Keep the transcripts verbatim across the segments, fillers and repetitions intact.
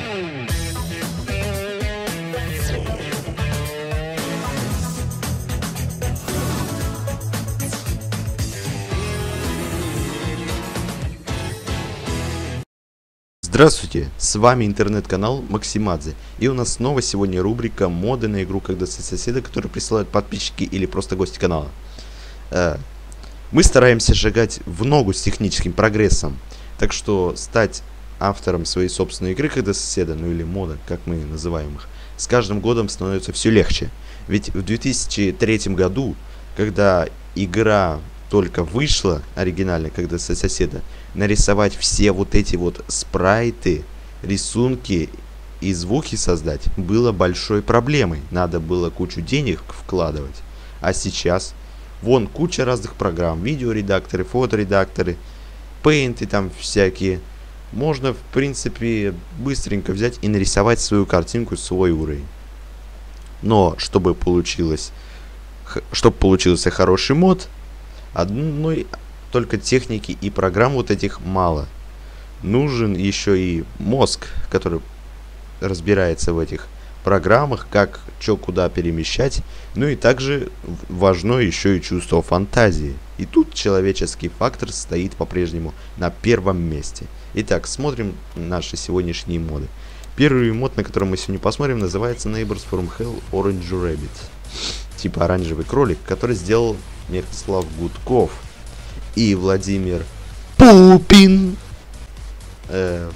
Здравствуйте, с вами интернет-канал Максимадзе, и у нас снова сегодня рубрика моды на игру «Как достать соседа», которые присылают подписчики или просто гости канала. Мы стараемся шагать в ногу с техническим прогрессом, так что стать автором своей собственной игры «Как достать соседа», ну или мода, как мы называем их, с каждым годом становится все легче. Ведь в две тысячи третьем году, когда игра только вышла, оригинально, «Как достать соседа», нарисовать все вот эти вот спрайты, рисунки и звуки создать было большой проблемой. Надо было кучу денег вкладывать. А сейчас вон куча разных программ, видеоредакторы, фоторедакторы, пейнты там всякие. Можно в принципе быстренько взять и нарисовать свою картинку, свой уровень. Но чтобы получилось, чтобы получился хороший мод, одной только техники и программ вот этих мало. Нужен еще и мозг, который разбирается в этих программах, как что куда перемещать. Ну и также важно еще и чувство фантазии. И тут человеческий фактор стоит по-прежнему на первом месте. Итак, смотрим наши сегодняшние моды. Первый мод, на который мы сегодня посмотрим, называется Neighbors from Hell Orange Rabbit. Типа оранжевый кролик, который сделал Мирослав Гудков и Владимир Пупин. Э,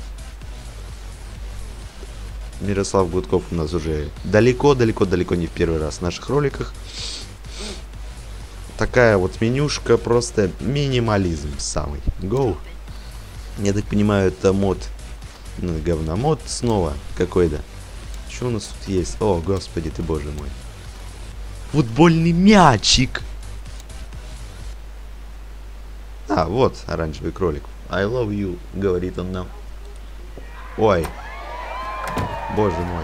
Мирослав Гудков у нас уже далеко-далеко-далеко не в первый раз в наших роликах. Такая вот менюшка, просто минимализм самый. Go. Я так понимаю, это мод, ну, говномод снова какой-то. Что у нас тут есть? О, господи ты, боже мой. Футбольный мячик. А, вот оранжевый кролик. I love you, говорит он нам. Ой. Боже мой.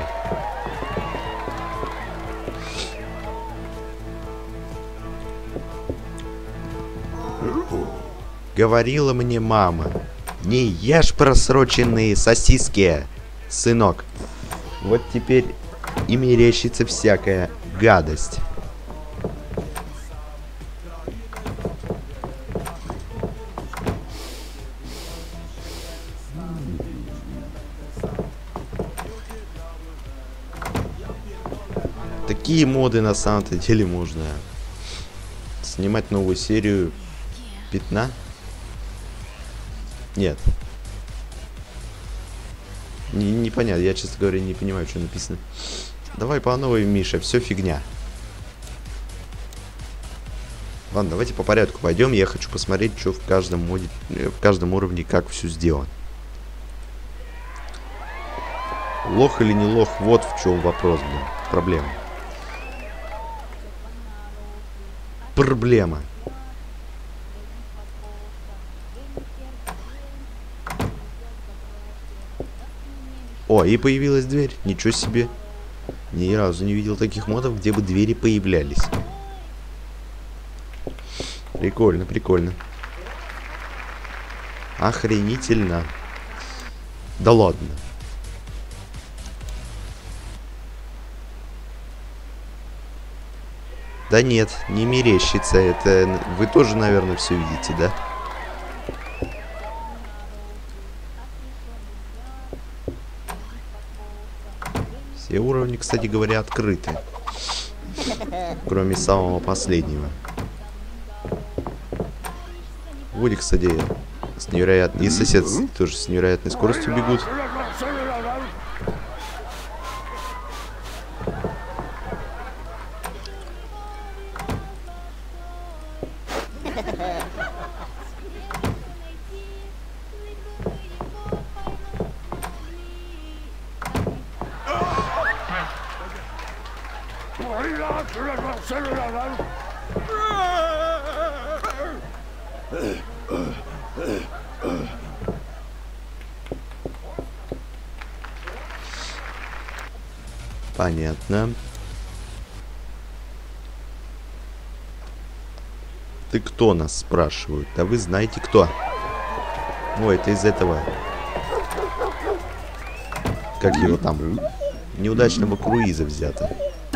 Говорила мне мама: не ешь просроченные сосиски, сынок. Вот теперь и мерещится всякая гадость. Такие моды на самом-то деле можно снимать новую серию пятна. Нет. Не, непонятно, я, честно говоря, не понимаю, что написано. Давай по новой, Миша, все фигня. Ладно, давайте по порядку пойдем. Я хочу посмотреть, что в каждом моде, в каждом уровне, как все сделано. Лох или не лох, вот в чем вопрос, блин. Проблема. Проблема. О, и появилась дверь. Ничего себе. Ни разу не видел таких модов, где бы двери появлялись. Прикольно, прикольно. Охренительно. Да ладно. Да нет, не мерещится. Это вы тоже, наверное, все видите, да? Все уровни, кстати говоря, открыты. Кроме самого последнего. Вот, кстати, с невероятной... И сосед тоже с невероятной скоростью бегут. Понятно. Ты кто, нас спрашивают? Да вы знаете кто. Ой, это из этого. как его там, неудачного круиза взято.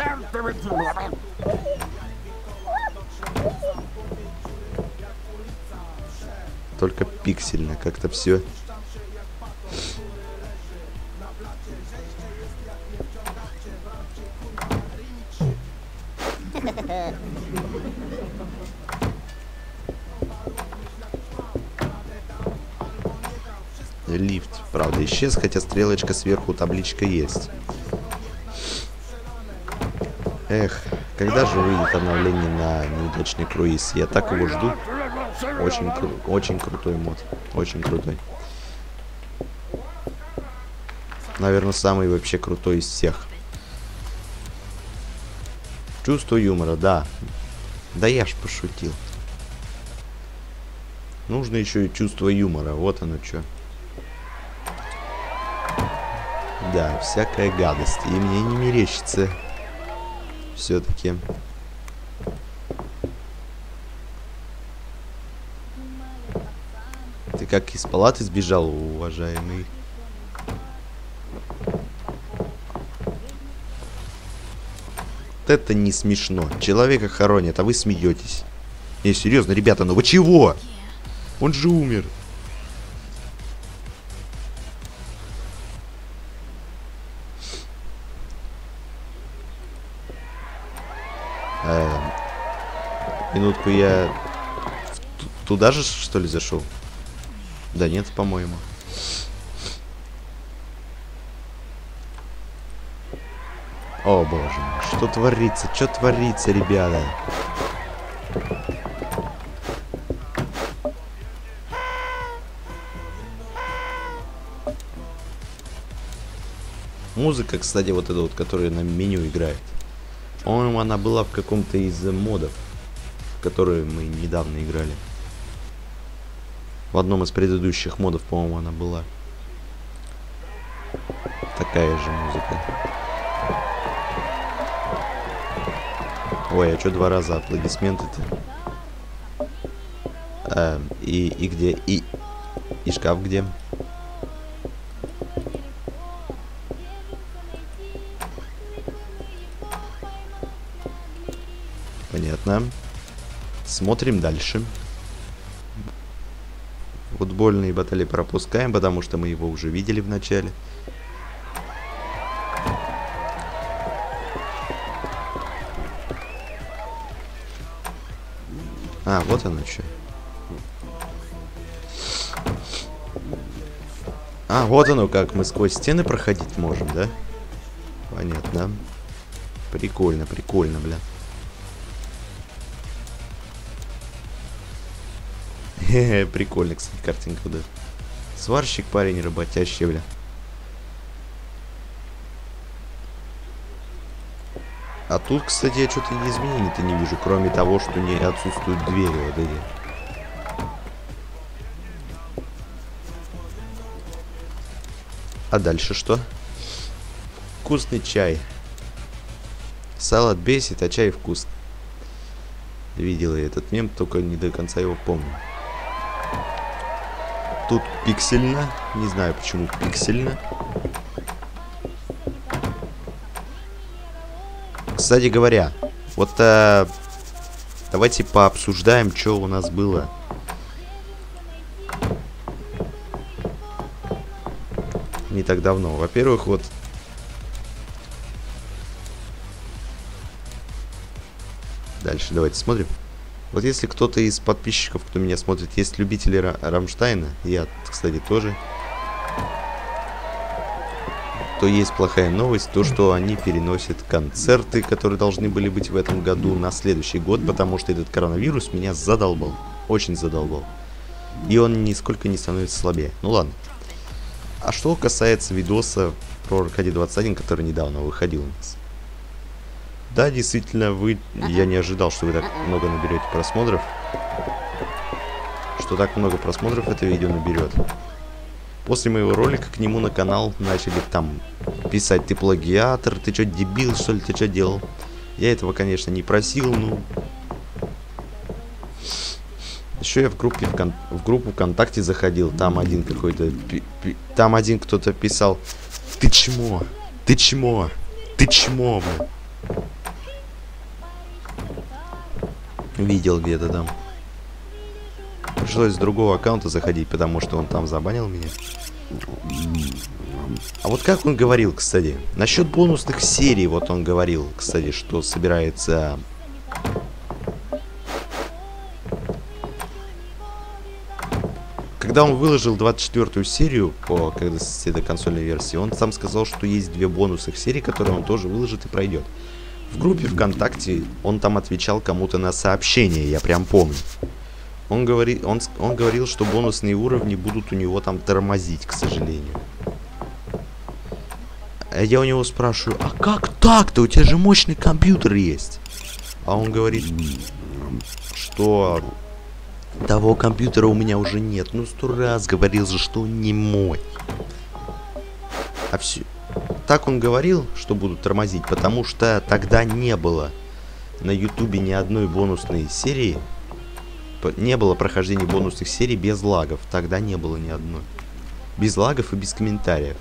Только пиксельно как-то все. Лифт, правда, исчез, хотя стрелочка сверху, табличка есть. Эх, когда же выйдет обновление на неудачный круиз? Я так его жду. Очень, кру очень крутой мод. Очень крутой. Наверное, самый вообще крутой из всех. Чувство юмора, да. Да я ж пошутил. Нужно еще и чувство юмора. Вот оно что. Да, всякая гадость. И мне не мерещится. Все-таки. Ты как из палаты сбежал, уважаемый? Вот это не смешно. Человека хоронят, а вы смеетесь. Не, серьезно, ребята, ну вы чего? Он же умер. Э, минутку, я туда же, что ли, зашел? Да нет, по-моему. О, боже мой, что творится? Что творится, ребята? Музыка, кстати, вот эта вот, которая на меню играет. По-моему, она была в каком-то из модов, в которые мы недавно играли. В одном из предыдущих модов, по-моему, она была. Такая же музыка. Ой, а что два раза аплодисменты-то? А, и, и где? И, и шкаф где? Понятно. Смотрим дальше. Футбольные баталии пропускаем, потому что мы его уже видели в начале. А, вот оно что. А, вот оно как. Мы сквозь стены проходить можем, да? Понятно. Прикольно, прикольно, бля. Хе-хе, прикольно, кстати, картинка, да. Сварщик, парень, работящий, бля. А тут, кстати, я что-то изменений-то не вижу, кроме того, что не отсутствуют двери вот эти. А дальше что? Вкусный чай. Салат бесит, а чай вкусный. Видела я этот мем, только не до конца его помню. Тут пиксельно. Не знаю, почему пиксельно. Кстати говоря, вот э, давайте пообсуждаем, что у нас было. Не так давно. Во-первых, вот... Дальше давайте смотрим. Вот если кто-то из подписчиков, кто меня смотрит, есть любители Ра Рамштайна, я, кстати, тоже, то есть плохая новость, то, что они переносят концерты, которые должны были быть в этом году, на следующий год, потому что этот коронавирус меня задолбал. Очень задолбал. И он нисколько не становится слабее. Ну ладно. А что касается видоса про Аркадий двадцать один, который недавно выходил у нас. Да, действительно, вы... Я не ожидал, что вы так много наберете просмотров. Что так много просмотров это видео наберет. После моего ролика к нему на канал начали там писать: ты плагиатор, ты что, дебил, что ли, ты что делал? Я этого, конечно, не просил, ну... Еще я в группе в, в группу ВКонтакте заходил, там один какой-то... Там один кто-то писал: Ты чмо. Ты чмо. Ты чмо, блин. Видел где-то там. Пришлось с другого аккаунта заходить, потому что он там забанил меня. А вот как он говорил, кстати, насчет бонусных серий, вот он говорил, кстати, что собирается... Когда он выложил двадцать четвёртую серию по когда это консольной версии, он сам сказал, что есть две бонусных серии, которые он тоже выложит и пройдет. В группе ВКонтакте он там отвечал кому-то на сообщение, я прям помню. Он, говори, он, он говорил, что бонусные уровни будут у него там тормозить, к сожалению. А я у него спрашиваю, а как так-то? У тебя же мощный компьютер есть. А он говорит, что того компьютера у меня уже нет. Ну, сто раз говорил же, что он не мой. А все... Так он говорил, что будут тормозить, потому что тогда не было на ютубе ни одной бонусной серии. Не было прохождения бонусных серий без лагов. Тогда не было ни одной. Без лагов и без комментариев.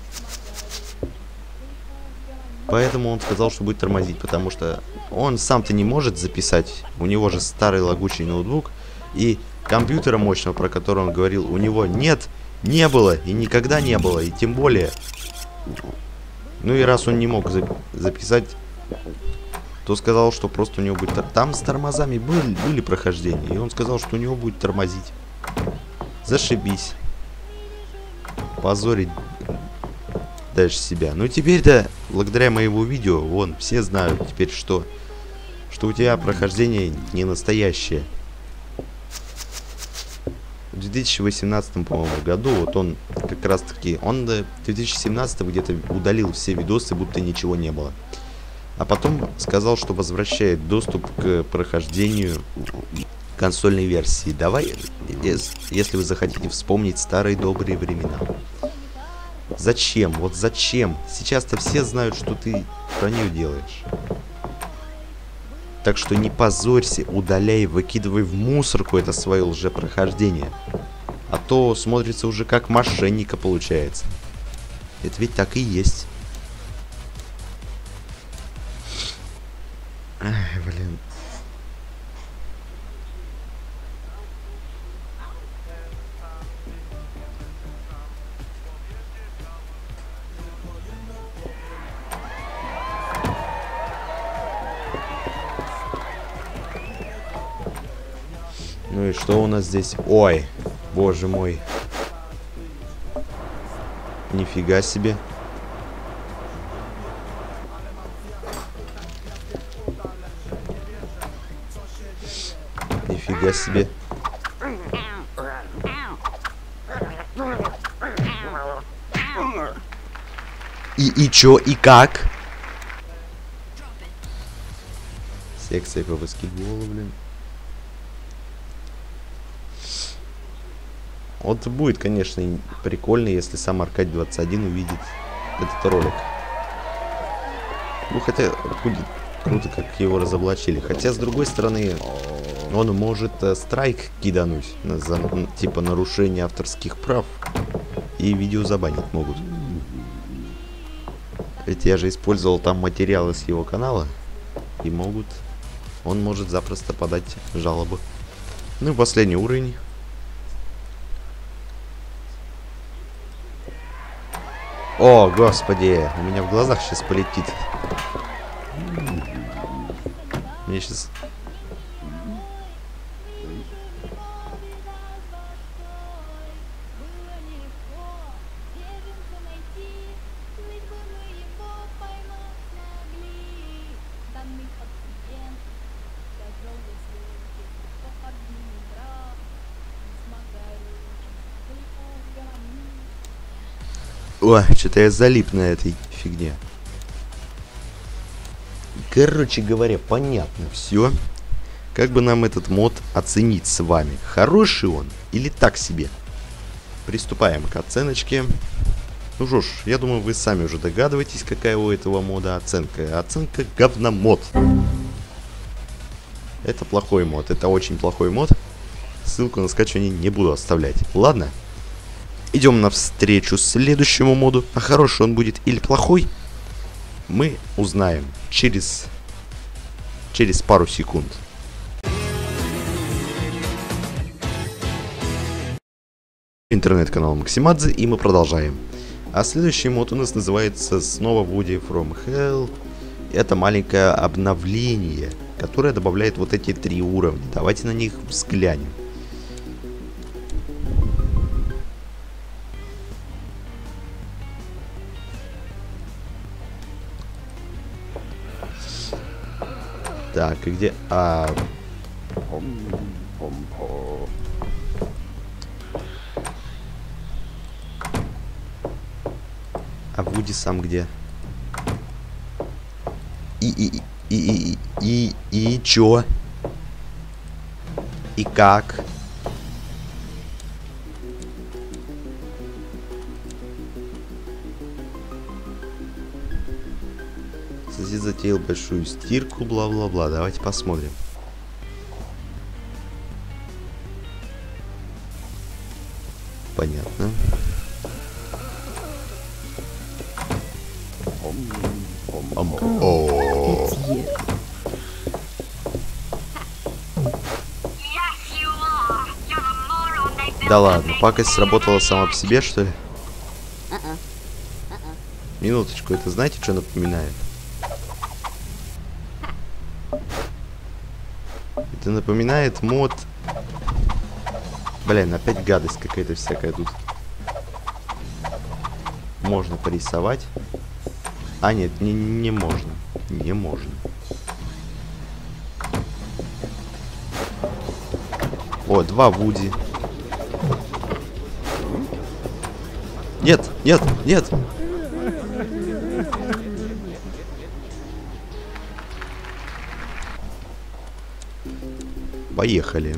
Поэтому он сказал, что будет тормозить, потому что он сам-то не может записать. У него же старый лагучий ноутбук. И компьютера мощного, про который он говорил, у него нет, не было и никогда не было. И тем более... Ну и раз он не мог за записать, то сказал, что просто у него будет... Там с тормозами были, были прохождения, и он сказал, что у него будет тормозить. Зашибись. Позорить дальше себя. Ну теперь-то, благодаря моему видео, вон, все знают теперь, что, что у тебя прохождение не настоящее. В две тысячи восемнадцатом, по-моему, году, вот он как раз таки, он в две тысячи семнадцатом где-то удалил все видосы, будто ничего не было. А потом сказал, что возвращает доступ к прохождению консольной версии. Давай, если вы захотите вспомнить старые добрые времена. Зачем? Вот зачем? Сейчас-то все знают, что ты про нее делаешь. Так что не позорься, удаляй, выкидывай в мусорку это свое лжепрохождение. А то смотрится уже как мошенника получается. Это ведь так и есть. Ай, блин. Ну и что у нас здесь? Ой, боже мой. Нифига себе. Нифига себе. И, и чё, и как? Секция по баскетболу, блин. Вот будет, конечно, прикольно, если сам Аркадий двадцать один увидит этот ролик. Ну, хотя, будет круто, как его разоблачили. Хотя, с другой стороны, он может э, страйк кидануть за, типа, нарушение авторских прав. И видео забанить могут. Ведь я же использовал там материалы с его канала. И могут... Он может запросто подать жалобу. Ну и последний уровень. О, господи, у меня в глазах сейчас полетит. Мне сейчас... Ой, что-то я залип на этой фигне. Короче говоря, понятно все. Как бы нам этот мод оценить с вами? Хороший он или так себе? Приступаем к оценочке. Ну что ж, я думаю, вы сами уже догадываетесь, какая у этого мода оценка. Оценка говномод. Это плохой мод, это очень плохой мод. Ссылку на скачивание не буду оставлять. Ладно? идем навстречу следующему моду. А хороший он будет или плохой, мы узнаем через, через пару секунд. Интернет-канал Максимадзе, и мы продолжаем. А следующий мод у нас называется снова Woody from Hell. Это маленькое обновление, которое добавляет вот эти три уровня. Давайте на них взглянем. Так, и где... А... А Вуди сам где? И, и, и, и, и, и, и чё? И как? Сосед затеял большую стирку, бла-бла-бла. Давайте посмотрим. Понятно. О. Да ладно, пакость сработала сама по себе, что ли? Минуточку, это знаете, что напоминает? Это напоминает мод... Блин, опять гадость какая-то всякая тут. Можно порисовать. А, нет, не, не можно. Не можно. О, два Вуди. Нет, нет, нет. Поехали.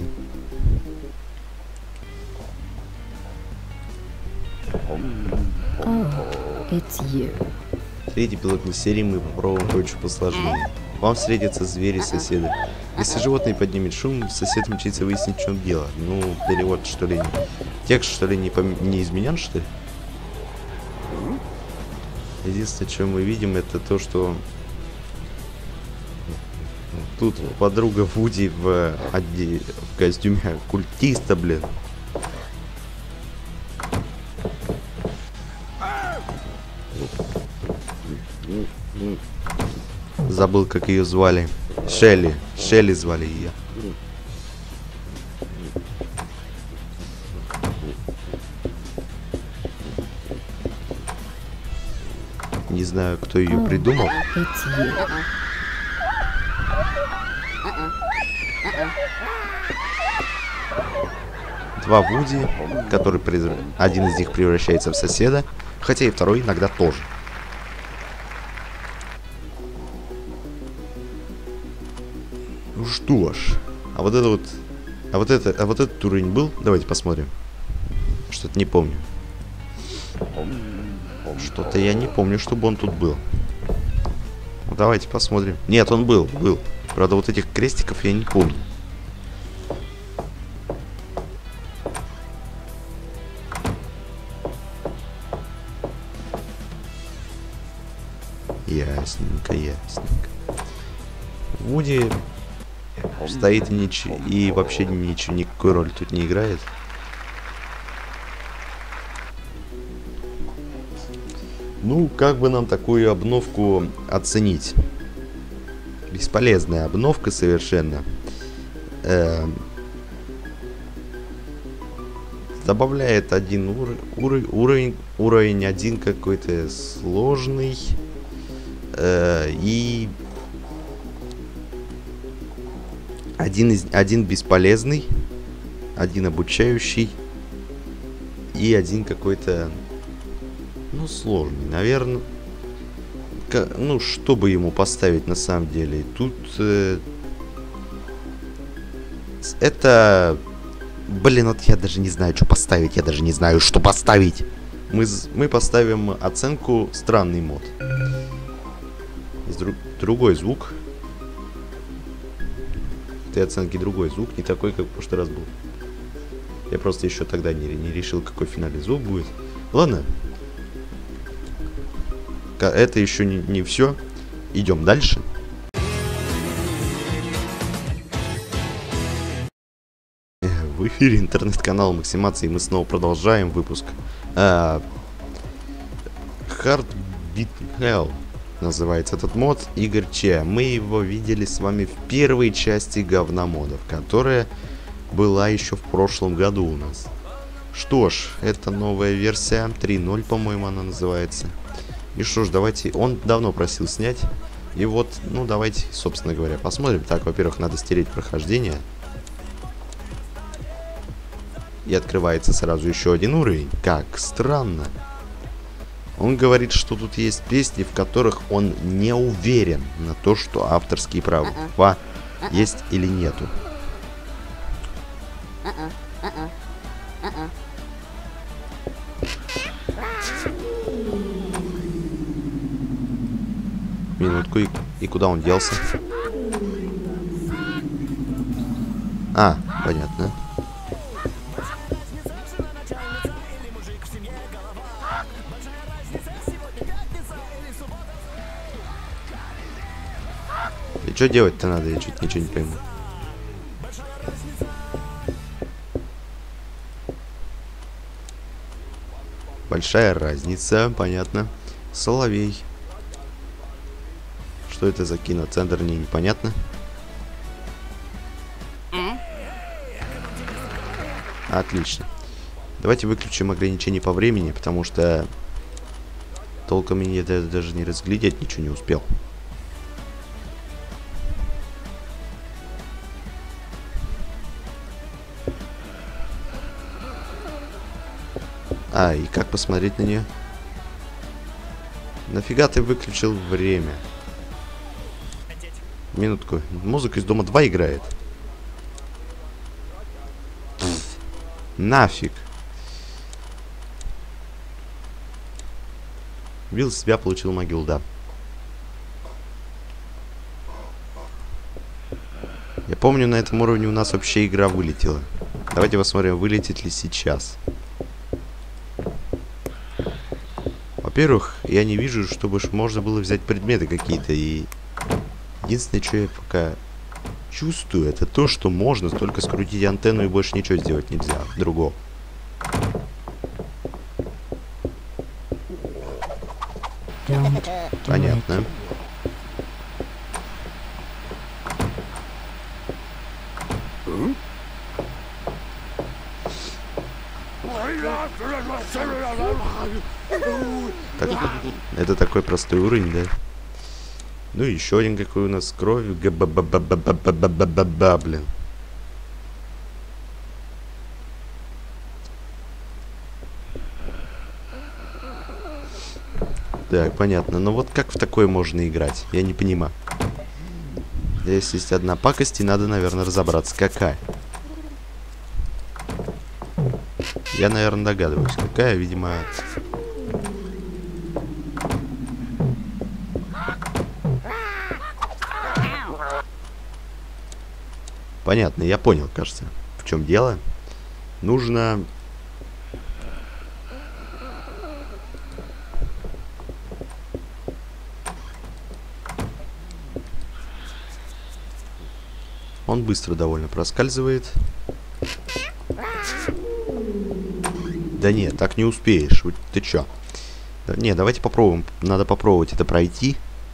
It's you. В третьей пилотной серии мы попробуем кое-что посложнее. Вам встретятся звери-соседы. Если животное поднимет шум, сосед мчится выяснить, в чем дело. Ну, перевод, что ли, текст, что ли, не, пом... не изменен, что ли? Единственное, что мы видим, это то, что... Тут подруга Вуди в, оде... в костюме культиста, блин. Забыл, как ее звали. Шелли. Шелли звали ее. Не знаю, кто ее придумал. Два Вуди, который приз... один из них превращается в соседа, хотя и второй иногда тоже. Ну что ж, а вот это вот, а вот это, а вот этот уровень был? Давайте посмотрим. Что-то не помню. Что-то я не помню, чтобы он тут был. Ну, давайте посмотрим. Нет, он был, был. Правда, вот этих крестиков я не помню. Ясненько, ясненько. Вуди стоит и, нич... и вообще ничего, никакой роли тут не играет. Ну, как бы нам такую обновку оценить? Бесполезная обновка совершенно. Э -э добавляет один ур ур уровень, уровень один какой-то сложный. Э -э и один, из, один бесполезный, один обучающий и один какой-то, ну, сложный, наверное. Ну, что бы ему поставить на самом деле? Тут э, это, блин, вот я даже не знаю, что поставить, я даже не знаю, что поставить. Мы, мы поставим оценку странный мод. Друг, другой звук. Этой оценки другой звук, не такой, как в прошлый раз был. Я просто еще тогда не, не решил, какой финальный звук будет. Ладно. Это еще не, не все. Идем дальше. В эфире интернет-канал Максимации, и мы снова продолжаем выпуск. А, Heartbeat Hell называется этот мод. Игорь Че. Мы его видели с вами в первой части говномодов, которая была еще в прошлом году у нас. Что ж, это новая версия три ноль, по-моему, она называется. И что ж, давайте... Он давно просил снять. И вот, ну, давайте, собственно говоря, посмотрим. Так, во-первых, надо стереть прохождение. И открывается сразу еще один уровень. Как странно. Он говорит, что тут есть песни, в которых он не уверен на то, что авторские права есть или нету. Минутку, и, и куда он делся? А, понятно. И что делать-то надо? Я чуть ничего не пойму. Большая разница, понятно. Соловей. Что это за киноцентр, мне непонятно. Отлично. Давайте выключим ограничение по времени, потому что толком я даже не разглядеть ничего не успел. А, и как посмотреть на нее? Нафига ты выключил время? Минутку. Музыка из Дома два играет. Пфф, нафиг. Убил себя, получил могил, да. Я помню, на этом уровне у нас вообще игра вылетела. Давайте посмотрим, вылетит ли сейчас. Во-первых, я не вижу, чтобы можно было взять предметы какие-то. И единственное, что я пока чувствую, это то, что можно только скрутить антенну и больше ничего сделать нельзя. Другого. Понятно. Так, это такой простой уровень, да? Ну и еще один какой у нас кровь. Га-ба-ба-ба-ба-ба-ба-ба-ба, блин. Так, понятно. Но вот как в такое можно играть? Я не понимаю. Здесь есть одна пакость, и надо, наверное, разобраться, какая. Я, наверное, догадываюсь, какая, видимо... Понятно, я понял, кажется, в чем дело. Нужно... Он быстро довольно проскальзывает. Да нет, так не успеешь. Ты чё? Да, не, давайте попробуем. Надо попробовать это пройти.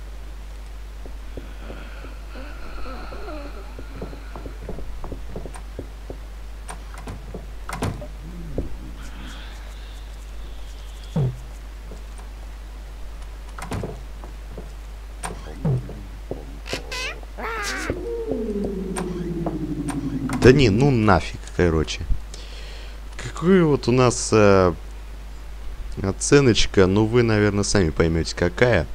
Да не, ну нафиг, короче. Какая вот у нас э, оценочка, ну вы, наверное, сами поймете, какая.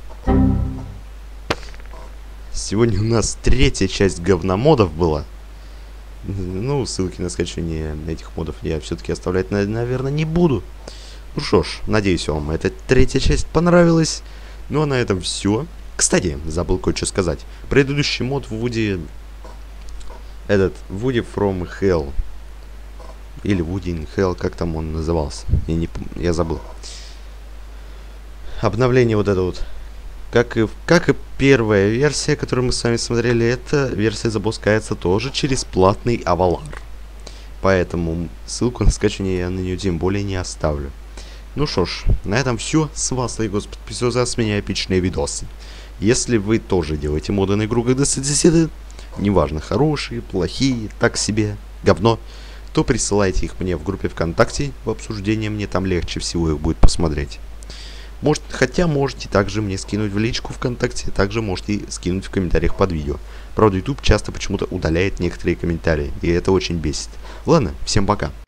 Сегодня у нас третья часть говномодов была. Ну, ссылки на скачивание этих модов я все-таки оставлять, наверное, не буду. Ну что ж, надеюсь, вам эта третья часть понравилась. Ну а на этом все. Кстати, забыл кое-что сказать. Предыдущий мод в Woody... Этот, Woody from Hell. Или Woody in Hell, как там он назывался. Я, не, я забыл. Обновление вот это вот. Как и, как и первая версия, которую мы с вами смотрели, эта версия запускается тоже через платный Avalar. Поэтому ссылку на скачивание я на нее тем более не оставлю. Ну что ж, на этом все. С вас, Лайгос, подписывайтесь, за с меня эпичные видосы. Если вы тоже делаете моды на игру, когда соседи, неважно, хорошие, плохие, так себе, говно, то присылайте их мне в группе ВКонтакте в обсуждение, мне там легче всего их будет посмотреть. Может, хотя можете также мне скинуть в личку ВКонтакте, также можете скинуть в комментариях под видео. Правда, YouTube часто почему-то удаляет некоторые комментарии, и это очень бесит. Ладно, всем пока.